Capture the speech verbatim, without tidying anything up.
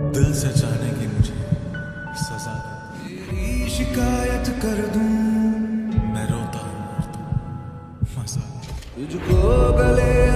दिल से जाने की मुझे सजा दे। तेरी शिकायत कर दूं मैं रोता हूँ और तू मजा। तुझको गले